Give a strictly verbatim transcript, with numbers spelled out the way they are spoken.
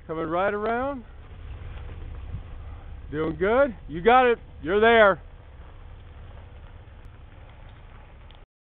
Coming right around. Doing good. You got it. You're there.